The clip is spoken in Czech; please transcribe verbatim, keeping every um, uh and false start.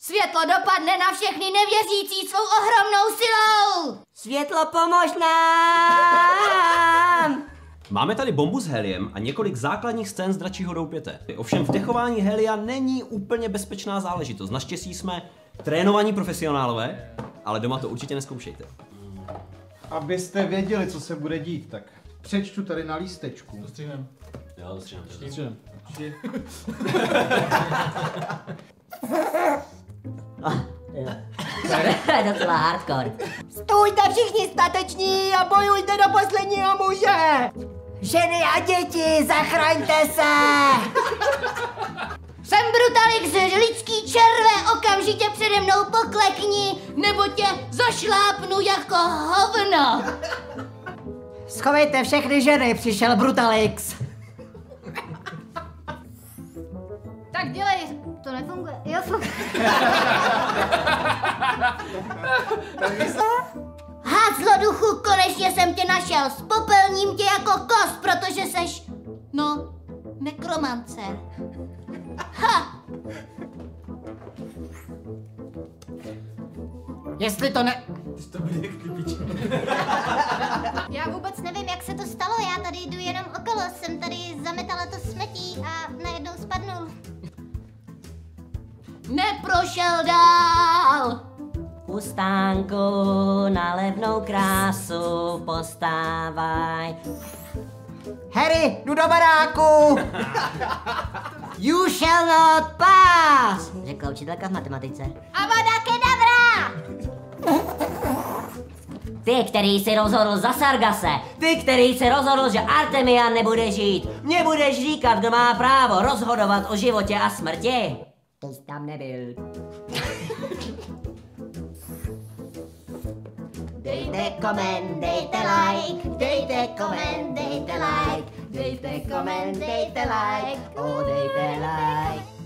Světlo dopadne na všechny nevěřící svou ohromnou silou! Světlo, pomož nám! Máme tady bombu s heliem a několik základních scén z Dračího doupěte. Ovšem vdechování helia není úplně bezpečná záležitost. Naštěstí jsme trénovaní profesionálové, ale doma to určitě nezkoušejte. Abyste věděli, co se bude dít, tak přečtu tady na lístečku. Dostřihnem. Jo, dostřihnem. Dostřihnem. To je docela hardcore. Stůjte všichni stateční a bojujte do posledního muže! Ženy a děti, zachraňte se! Jsem Brutalix, lidský červe, okamžitě přede mnou poklekni, nebo tě zašlápnu jako hovno! Schovejte všechny ženy, přišel Brutalix. Tak dělej, to nefunguje. Jo, funguje. Hád zloduchu, konečně jsem tě našel. Spopelním tě jako kost, protože seš, no, nekromancer. Ha! Jestli to ne... To bude jak ty piči. Já vůbec nevím, jak se to stalo, já tady jdu jenom okolo, jsem tady zametala to smetí a najednou spadnul. Neprošel dál! U stánku na levnou krásu postávaj. Harry, jdu do baráku! You shall not pass! Řekla učitelka v matematice. Avada kedavra! Ty, který jsi rozhodl za Sargase, ty, který jsi rozhodl, že Artemian nebude žít, mě budeš říkat, kdo má právo rozhodovat o životě a smrti. Ty jsi tam nebyl. Dejte koment, dejte like, dejte koment, dejte like, dejte koment, dejte like, Oh, dejte like.